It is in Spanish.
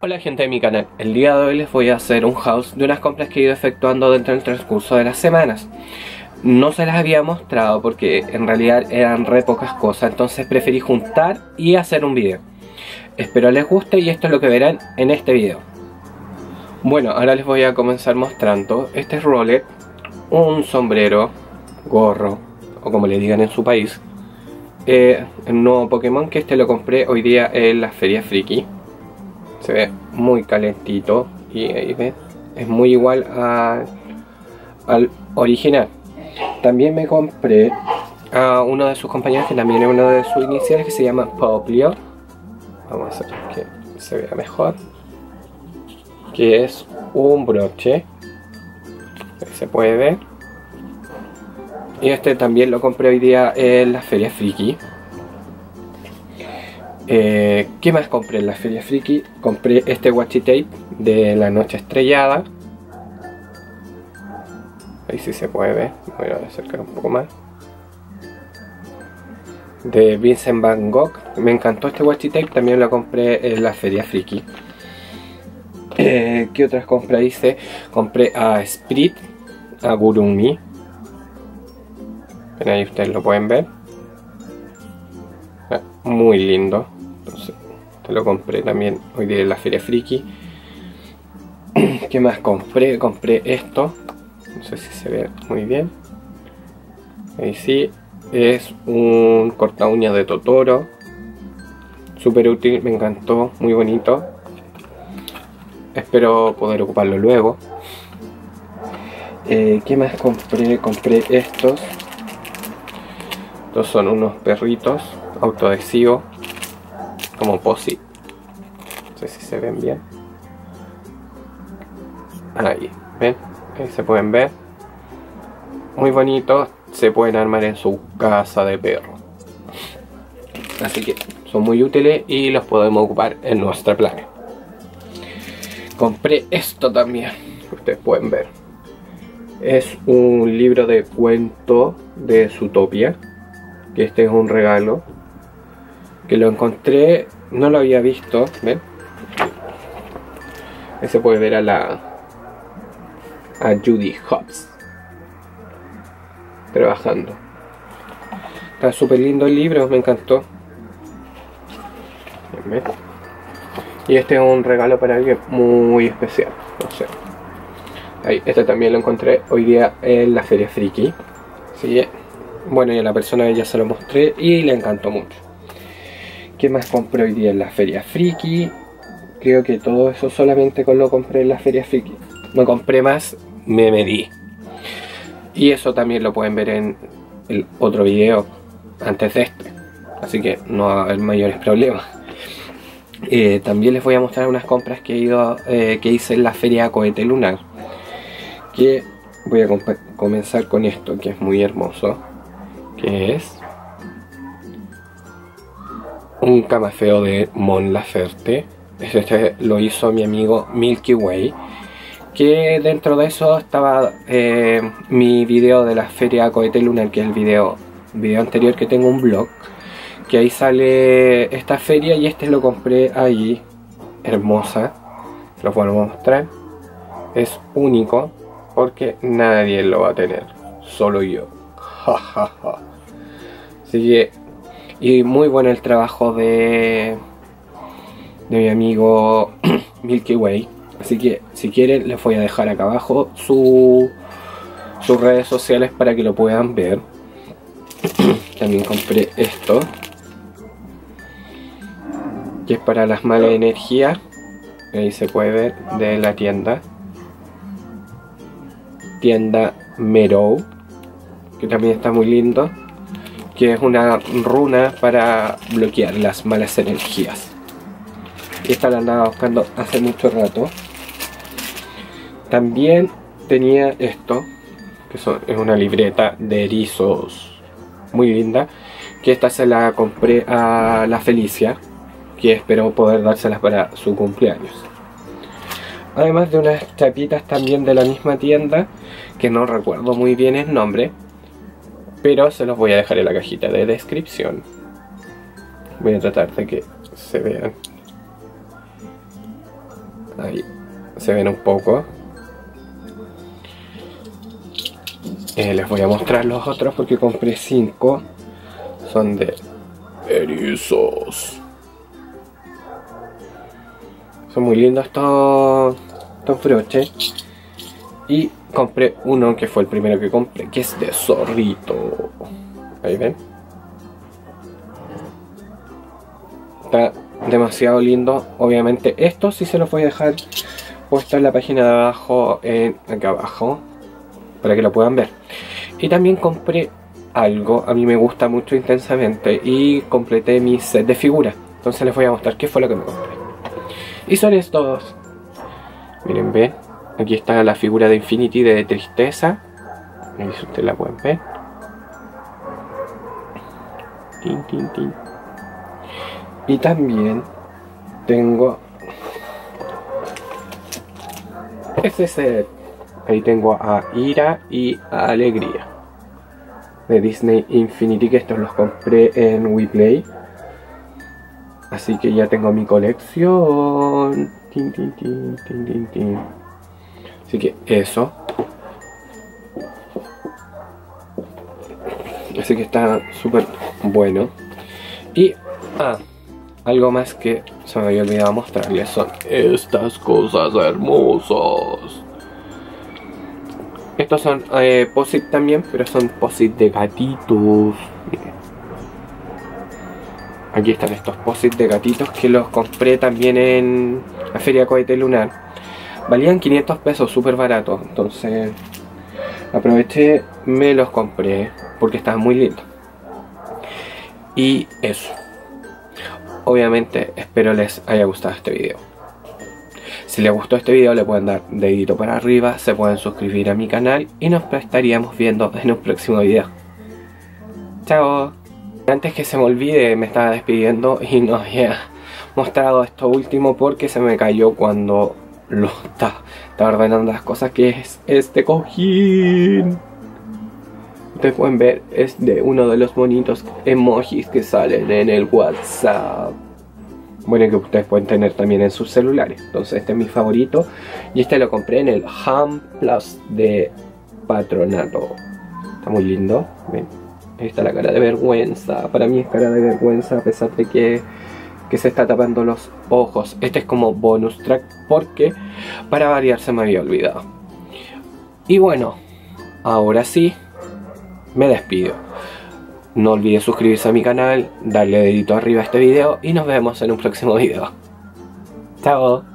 Hola gente de mi canal, el día de hoy les voy a hacer un haul de unas compras que he ido efectuando dentro del transcurso de las semanas. No se las había mostrado porque en realidad eran re pocas cosas, entonces preferí juntar y hacer un video. Espero les guste y esto es lo que verán en este video. Bueno, ahora les voy a comenzar mostrando. Este es Rolet, un sombrero, gorro o como le digan en su país. El nuevo Pokémon que lo compré hoy día en la Feria Friki. Se ve muy calentito y ahí ven, es muy igual al original. También me compré a uno de sus compañeros que también es uno de sus iniciales, que se llama Poplio. Vamos a hacer que se vea mejor. Que es un broche, ahí se puede ver. Y este también lo compré hoy día en la Feria Friki. ¿Qué más compré en la Feria Friki? Compré este washi tape de la noche estrellada. Ahí sí se puede ver, voy a acercar un poco más. De Vincent Van Gogh. Me encantó este washi tape, también lo compré en la Feria Friki. ¿Qué otras compras hice? Compré a Spirit, a Gurumi. Ahí ustedes lo pueden ver. Muy lindo. Entonces, te lo compré también hoy día en la Feria Friki. ¿Qué más compré? Compré esto. No sé si se ve muy bien. Ahí sí. Es un corta uña de Totoro. Súper útil, me encantó. Muy bonito. Espero poder ocuparlo luego. ¿Qué más compré? Compré estos. Estos son unos perritos autoadhesivos como posi. No sé si se ven bien. Ahí, ¿ven? Ahí se pueden ver. Muy bonitos. Se pueden armar en su casa de perro. Así que son muy útiles y los podemos ocupar en nuestra playa. Compré esto también, que ustedes pueden ver. Es un libro de cuento de Zootopia. Que este es un regalo. Que lo encontré, no lo había visto, ¿ven? Ahí se puede ver a Judy Hopps trabajando. Está súper lindo el libro, me encantó. ¿Ven? Y este es un regalo para alguien muy especial, no sé. Ahí, este también lo encontré hoy día en la Feria Friki. ¿Sí? Bueno, y a la persona ya se lo mostré y le encantó mucho. ¿Qué más compré hoy día en la Feria Friki? Creo que todo eso solamente lo compré en la Feria Friki. No compré más, me medí. Y eso también lo pueden ver en el otro video antes de este. Así que no va a haber mayores problemas. También les voy a mostrar unas compras que hice en la Feria Cohete Lunar. Que voy a comenzar con esto, que es muy hermoso. Que es un camafeo de Mon Laferte. Este lo hizo mi amigo Milky Way. Que dentro de eso estaba mi video de la Feria Cohete Lunar, que es el video anterior, que tengo un blog. Que ahí sale esta feria y este lo compré allí. Hermosa. Lo vuelvo a mostrar. Es único porque nadie lo va a tener. Solo yo. Jajaja. Así que, y muy bueno el trabajo de mi amigo Milky Way. Así que si quieren les voy a dejar acá abajo sus redes sociales para que lo puedan ver. También compré esto, que es para las malas energías. Ahí se puede ver, de la tienda Merow, que también está muy lindo. Que es una runa para bloquear las malas energías. Y esta la andaba buscando hace mucho rato. También tenía esto, que es una libreta de erizos muy linda. Que esta se la compré a la Felicia, que espero poder dárselas para su cumpleaños. Además de unas chapitas también de la misma tienda, que no recuerdo muy bien el nombre, pero se los voy a dejar en la cajita de descripción. Voy a tratar de que se vean. Ahí se ven un poco. Les voy a mostrar los otros porque compré 5. Son de erizos. Son muy lindos estos broches. Y compré uno que fue el primero que compré, que es de zorrito. Ahí ven. Está demasiado lindo. Obviamente esto sí se los voy a dejar puesto en la página de abajo, acá abajo, para que lo puedan ver. Y también compré algo, a mí me gusta mucho intensamente, y completé mi set de figuras. Entonces les voy a mostrar qué fue lo que me compré. Y son estos. Miren, ven. Aquí está la figura de Infinity de tristeza. Ahí si ustedes la pueden ver. Tin, tin, tin. Y también tengo este set. Ahí tengo a Ira y a Alegría de Disney Infinity, que estos los compré en WePlay. Así que ya tengo mi colección. Tin, tin, tin, tin, tin, tin. Así que eso. Así que está súper bueno. Y algo más que se me había olvidado mostrarles son estas cosas hermosas. Estos son posit también, pero son posit de gatitos. Miren. Aquí están estos posit de gatitos que los compré también en la Feria Cohete Lunar. Valían 500 pesos, súper barato. Entonces aproveché, me los compré porque estaban muy lindos. Y eso. Obviamente espero les haya gustado este video. Si les gustó este video le pueden dar dedito para arriba, se pueden suscribir a mi canal y nos estaríamos viendo en un próximo video. Chao. Antes que se me olvide, me estaba despidiendo y no había mostrado esto último porque se me cayó cuando lo estaba ordenando las cosas, que es este cojín. Ustedes pueden ver, es de uno de los bonitos emojis que salen en el WhatsApp. Bueno, que ustedes pueden tener también en sus celulares. Entonces este es mi favorito. Y este lo compré en el Ham Plus de Patronato. Está muy lindo. Ven, ahí está la cara de vergüenza. Para mí es cara de vergüenza, a pesar de que se está tapando los ojos. Este es como bonus track porque para variar se me había olvidado. Y bueno, ahora sí, me despido. No olviden suscribirse a mi canal, darle dedito arriba a este video y nos vemos en un próximo video. Chao.